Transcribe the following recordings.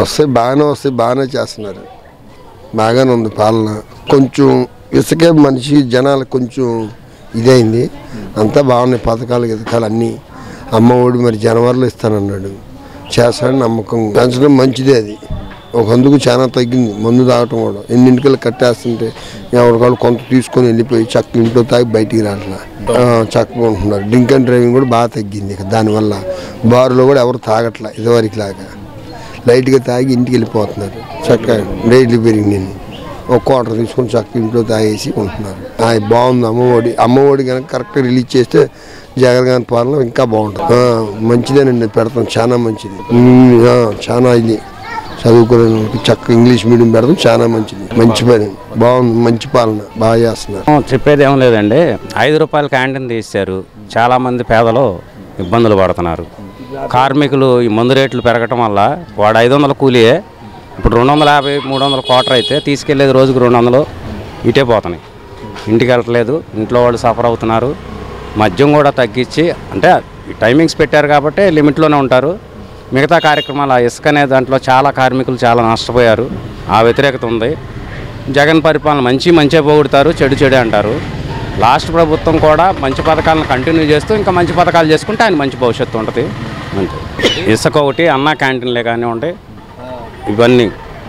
వస్తాయి, బాగానే చేస్తున్నారు. బాగానే ఉంది పాలన. కొంచెం ఇసుకే మనిషి జనాలు కొంచెం ఇదైంది. అంతా బాగున్నాయి పథకాలు అన్నీ. అమ్మఒడి మరి జనవరిలో ఇస్తానన్నాడు, చేస్తాడని నమ్మకం. పెంచడం మంచిదే. అది ఒకందుకు చాలా తగ్గింది. మందు తాగటం కూడా ఎన్నింటికల్లా కట్టేస్తుంటే ఎవరికాళ్ళు కొంత తీసుకొని వెళ్ళిపోయి చక్క ఇంట్లో తాగి బయటికి రావట్లా, చక్కగా ఉంటున్నారు. డ్రింక్ అండ్ డ్రైవింగ్ కూడా బాగా తగ్గింది. దానివల్ల బారులో కూడా ఎవరు తాగట్లా, ఇదివరకు లాగా లైట్గా తాగి ఇంటికి వెళ్ళిపోతున్నారు. చక్కగా రేట్లు పెరిగినాయి. ఒక క్వార్టర్ తీసుకొని చక్క ఇంట్లో తాగేసి ఉంటున్నారు. బాగుంది అమ్మఒడి కనుక కరెక్ట్గా రిలీజ్ చేస్తే జగన్ గారి పాలన ఇంకా బాగుంటుంది. మంచిదేనండి, పెడతాం. చాలా మంచిది. చాలా ఇది చదువుకునే చక్క ఇంగ్లీష్ మీడియం పెడతాం. చాలా మంచిది, మంచి పని, బాగుంది, మంచి పాలన బాగా చేస్తున్నారు. చెప్పేది ఏం లేదండి. 5 రూపాయల క్యాంటీన్ తీశారు. చాలామంది పేదలు ఇబ్బందులు పడుతున్నారు. కార్మికులు ఈ మందు రేట్లు పెరగటం వల్ల వాడు 500 కూలియే ఇప్పుడు 250, 300 క్వార్టర్ అయితే తీసుకెళ్లేది రోజుకు 200 ఇటే పోతున్నాయి. ఇంటికి వెళ్ళట్లేదు, ఇంట్లో వాళ్ళు సఫర్ అవుతున్నారు. మద్యం కూడా తగ్గించి, అంటే టైమింగ్స్ పెట్టారు కాబట్టి లిమిట్లోనే ఉంటారు. మిగతా కార్యక్రమాలు ఇసుక అనే దాంట్లో చాలా కార్మికులు చాలా నష్టపోయారు. ఆ వ్యతిరేకత ఉంది. జగన్ పరిపాలన మంచిగా పోగొడతారు, చెడు అంటారు. లాస్ట్ ప్రభుత్వం కూడా మంచి పథకాలను కంటిన్యూ చేస్తూ ఇంకా మంచి పథకాలు చేసుకుంటే ఆయన మంచి భవిష్యత్తు ఉంటుంది. అంతే. ఇసుక ఒకటి, అన్న క్యాంటీన్లే కానివ్వండి, ఇవన్నీ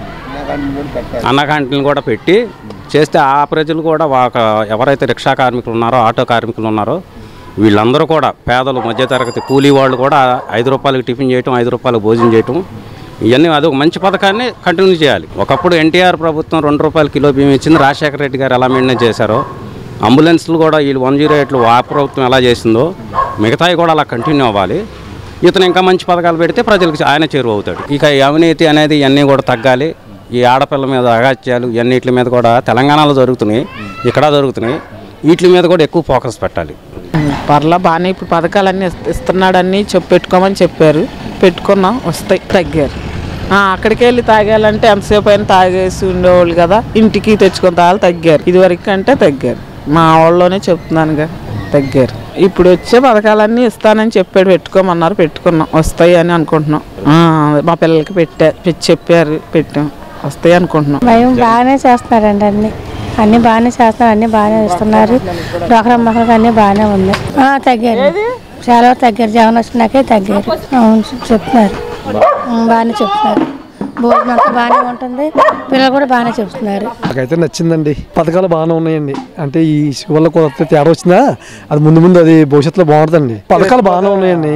అన్న క్యాంటీన్లు కూడా పెట్టి చేస్తే ఆ ప్రజలు కూడా ఎవరైతే రిక్షా కార్మికులు ఉన్నారో, ఆటో కార్మికులు ఉన్నారో వీళ్ళందరూ కూడా పేదలు, మధ్యతరగతి కూలీ వాళ్ళు కూడా 5 రూపాయలకి టిఫిన్ చేయటం, 5 రూపాయలకు భోజనం చేయటం, ఇవన్నీ అదొక మంచి పథకాన్ని కంటిన్యూ చేయాలి. ఒకప్పుడు ఎన్టీఆర్ ప్రభుత్వం 2 రూపాయల కిలో బియ్యం ఇచ్చింది. రాజశేఖర రెడ్డి గారు ఎలా మెయింటైన్ చేశారో, అంబులెన్స్లు కూడా వీళ్ళు 108 ఆ ప్రభుత్వం ఎలా చేసిందో మిగతాయి కూడా అలా కంటిన్యూ అవ్వాలి. ఇతను ఇంకా మంచి పథకాలు పెడితే ప్రజలకు ఆయన చేరువ అవుతాడు. ఇక ఈ అవినీతి అనేది ఇవన్నీ కూడా తగ్గాలి. ఈ ఆడపిల్ల మీద అగాత్యాలు ఇవన్నిటి మీద కూడా తెలంగాణలో జరుగుతున్నాయి, ఇక్కడ జరుగుతున్నాయి. వీటి మీద కూడా ఎక్కువ ఫోకస్ పెట్టాలి. పర్లా బాగానే ఇప్పుడు పథకాలన్నీ ఇస్తున్నాడని పెట్టుకోమని చెప్పారు. పెట్టుకున్నాం, వస్తాయి. తగ్గారు. అక్కడికి వెళ్ళి తాగాలంటే ఎంతసేపు అయినా తాగేసి ఉండేవాళ్ళు కదా, ఇంటికి తెచ్చుకొని తాగాలి. తగ్గారు, ఇదివరకు అంటే తగ్గారు. మా వాళ్ళలోనే చెప్తున్నానుగా, తగ్గారు. ఇప్పుడు వచ్చే పథకాలన్నీ ఇస్తానని చెప్పాడు, పెట్టుకోమన్నారు. పెట్టుకున్నాం, వస్తాయి అని అనుకుంటున్నాం. మా పిల్లలకి చెప్పారు, పెట్టాం, వస్తాయి అనుకుంటున్నాం. భయం బాగానే చేస్తున్నారండి. అన్నీ బాగానే చేస్తున్నారు, అన్నీ బాగానే ఇస్తున్నారు. డోక్రా మొక్కలకు అన్నీ బాగానే ఉన్నాయి. తగ్గారు, చాలా తగ్గారు. జగన్ వచ్చినాకే తగ్గారు. అవును, చెప్తున్నారు, బాగానే చెప్తున్నారు. భోజనం అంతా బాగానే ఉంటుంది. పిల్లలు కూడా బాగానే చెప్తున్నారు. నాకైతే నచ్చిందండి. పథకాలు బాగానే ఉన్నాయండి. అంటే ఈ వల్ల కొత్త తేడా వచ్చినా అది ముందు అది భవిష్యత్తులో బాగుంటుందండి. పథకాలు బాగానే ఉన్నాయండి.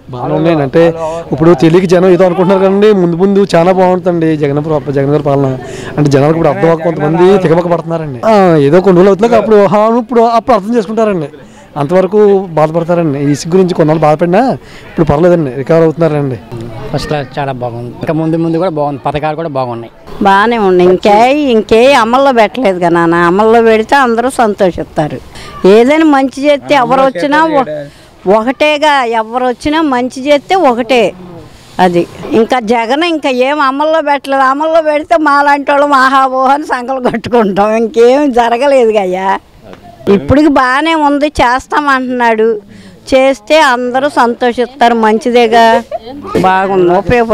అంటే ఇప్పుడు తెలియక జనం ఏదో అనుకుంటున్నారు కదండి. ముందు చాలా బాగుంటుందండి జగన్ గారి పాలన. అంటే జనాలకు ఇప్పుడు అర్థం కొంతమంది తికమక పడుతున్నారండి. ఏదో కొన్ని రోజులు అవుతున్నాక అప్పుడు అర్థం చేసుకుంటారండి. అంతవరకు బాధపడతారండి. ఈ ఇసుక గురించి కొన్నాళ్ళు బాధపడినా ఇప్పుడు పర్లేదండి, రికవర్ అవుతున్నారండి. ఫస్ట్ క్లాస్, చాలా బాగుంది. ఇంకా ముందు కూడా బాగుంది. పథకాలు కూడా బాగున్నాయి, బాగానే ఉన్నాయి. ఇంకే అమల్లో పెట్టలేదు కదా నాన్న. అమల్లో పెడితే అందరూ సంతోషిస్తారు. ఏదైనా మంచి చేస్తే ఎవరు వచ్చినా ఒకటేగా, ఎవరు వచ్చినా మంచి చేస్తే ఒకటే. అది ఇంకా జగన్ ఇంకా ఏం అమల్లో పెట్టలేదు. అమల్లో పెడితే మాలాంటి వాళ్ళం ఆహాబోహని సంకలు కట్టుకుంటాం. ఇంకేం జరగలేదు అయ్యా. ఇప్పటికి బాగానే ఉంది, చేస్తామంటున్నాడు. చేస్తే అందరూ సంతోషిస్తారు, మంచిదేగా. బాగుంది,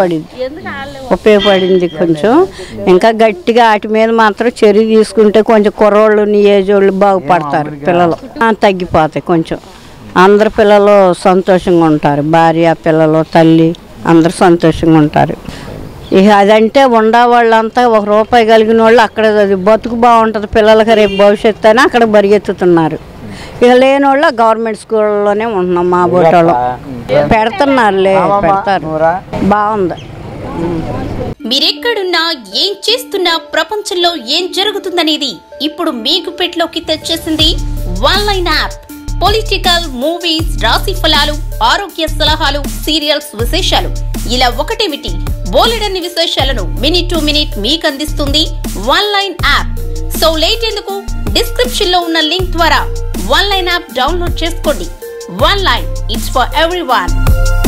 ఉపయోగపడింది కొంచెం. ఇంకా గట్టిగా వాటి మీద మాత్రం చర్య తీసుకుంటే కొంచెం కుర్రోళ్ళు, ఏజోళ్ళు బాగుపడతారు. పిల్లలు తగ్గిపోతాయి కొంచెం. అందరు పిల్లలు సంతోషంగా ఉంటారు. భార్య, పిల్లలు, తల్లి అందరూ సంతోషంగా ఉంటారు. ఇక అదంటే ఉండేవాళ్ళంతా 1 రూపాయి కలిగిన వాళ్ళు అక్కడ బతుకు బాగుంటుంది. పిల్లలకి రేపు భవిష్యత్తు అని అక్కడ పరిగెత్తుతున్నారు. ఇక లేని వాళ్ళు గవర్నమెంట్ స్కూల్లోనే ఉంటున్నాం. మా బోటలో పెడుతున్నారులే, పెడతారు. బాగుంది. మీరెక్కడున్నా, ఏం చేస్తున్నా, ప్రపంచంలో ఏం జరుగుతుందనేది ఇప్పుడు మీకు పెట్లోకి తెచ్చేసింది వన్లైన్ యాప్. పొలిటికల్, మూవీస్, రాశి ఫలాలు, ఆరోగ్య సలహాలు, సీరియల్స్ విశేషాలు, ఇలా ఒకటేమిటి బోలెడన్ని విశేషాలను మినిట్ టు మినిట్ మీకు అందిస్తుంది వన్లైన్ యాప్. సో లేట్ ఎందుకు, డిస్క్రిప్షన్ లో ఉన్న లింక్ ద్వారా వన్లైన్ యాప్ డౌన్లోడ్ చేసుకోండి. One line, it's for everyone.